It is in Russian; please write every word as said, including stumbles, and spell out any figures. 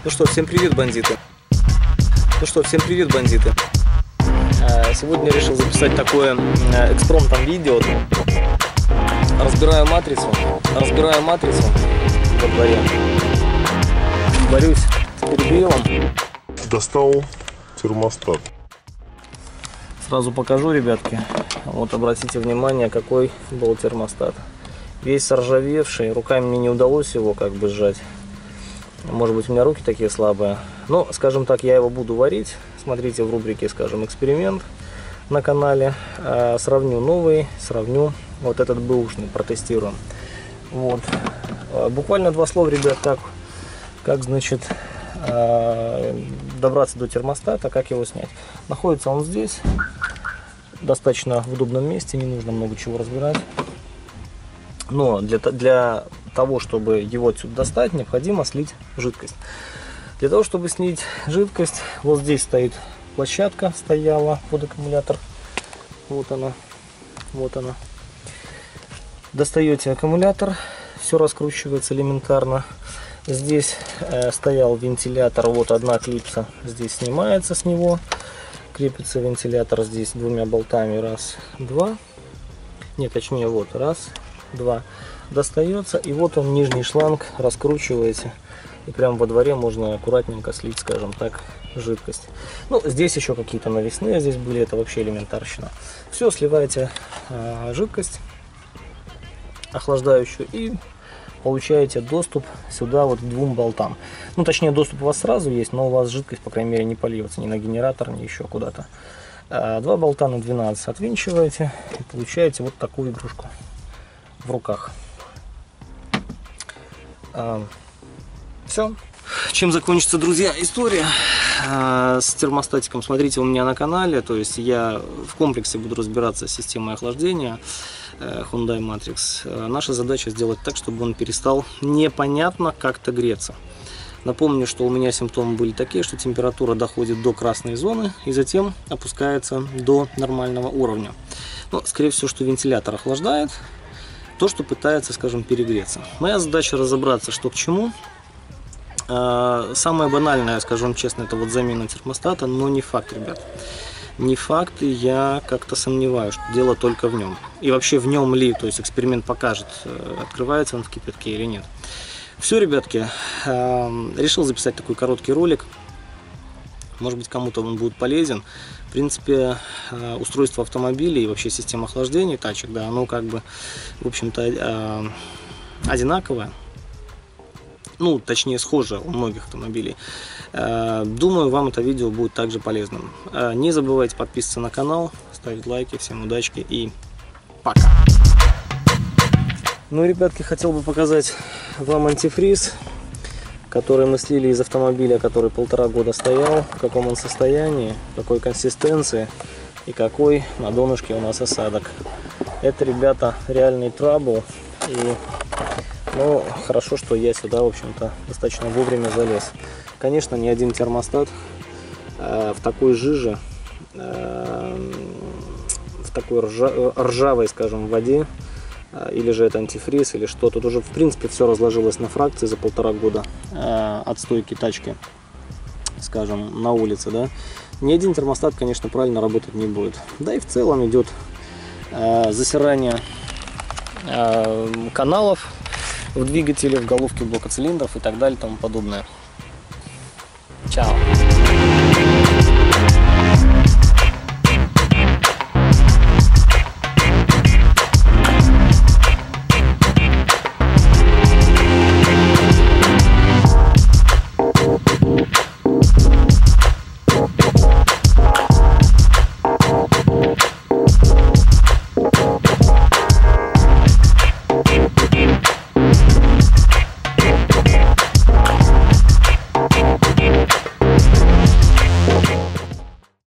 Ну что, всем привет, бандиты. Ну что, всем привет, бандиты. Сегодня решил записать такое экспромтом видео. Разбираю матрицу. Разбираю матрицу во дворе. Борюсь с перегревом. Достал термостат. Сразу покажу, ребятки. Вот обратите внимание, какой был термостат. Весь заржавевший. Руками мне не удалось его как бы сжать. Может быть, у меня руки такие слабые. Но, скажем так, я его буду варить. Смотрите в рубрике, скажем, эксперимент на канале. А, сравню новый, сравню вот этот бэушный, протестируем. Вот. А, буквально два слова, ребят, как, как значит, а, добраться до термостата, как его снять. Находится он здесь, достаточно в удобном месте, не нужно много чего разбирать. Но для, для того, чтобы его отсюда достать, необходимо слить жидкость. Для того, чтобы слить жидкость, вот здесь стоит площадка, стояла под аккумулятор. Вот она, вот она. Достаете аккумулятор, все раскручивается элементарно. Здесь э, стоял вентилятор, вот одна клипса здесь снимается с него. Крепится вентилятор здесь двумя болтами, раз, два. Нет, точнее, вот, раз, два. Достается, и вот он, нижний шланг, раскручиваете, и прямо во дворе можно аккуратненько слить, скажем так, жидкость. Ну, здесь еще какие-то навесные здесь были, это вообще элементарщина. Все, сливаете а, жидкость охлаждающую и получаете доступ сюда вот к двум болтам. Ну, точнее, доступ у вас сразу есть, но у вас жидкость, по крайней мере, не польется ни на генератор, ни еще куда-то. А, два болта на двенадцать отвинчиваете и получаете вот такую игрушку в руках. А, все. Чем закончится, друзья, история а, с термостатиком, смотрите у меня на канале. То есть я в комплексе буду разбираться с системой охлаждения э, Hyundai Matrix. А, наша задача сделать так, чтобы он перестал непонятно как-то греться. Напомню, что у меня симптомы были такие, что температура доходит до красной зоны и затем опускается до нормального уровня. Но, скорее всего, что вентилятор охлаждает то, что пытается, скажем, перегреться. Моя задача разобраться, что к чему. Самое банальное, скажу вам честно, это вот замена термостата, но не факт, ребят. Не факт, и я как-то сомневаюсь, что дело только в нем. И вообще в нем ли, то есть эксперимент покажет, открывается он в кипятке или нет. Все, ребятки, решил записать такой короткий ролик. Может быть, кому-то он будет полезен. В принципе, устройство автомобилей и вообще система охлаждения тачек, да, оно как бы, в общем-то, одинаковое. Ну, точнее, схоже у многих автомобилей. Думаю, вам это видео будет также полезным. Не забывайте подписываться на канал, ставить лайки. Всем удачки и пока! Ну, ребятки, хотел бы показать вам антифриз, который мы слили из автомобиля, который полтора года стоял, в каком он состоянии, какой консистенции и какой на донышке у нас осадок. Это, ребята, реальный трабл, и ну, хорошо, что я сюда, в общем-то, достаточно вовремя залез. Конечно, ни один термостат э, в такой жиже, э, в такой ржа ржавой, скажем, воде, или же это антифриз, или что. Тут уже, в принципе, все разложилось на фракции за полтора года э, отстойки тачки, скажем, на улице, да. Ни один термостат, конечно, правильно работать не будет. Да и в целом идет э, засирание э, каналов в двигателе, в головке блока цилиндров и так далее и тому подобное. Чао!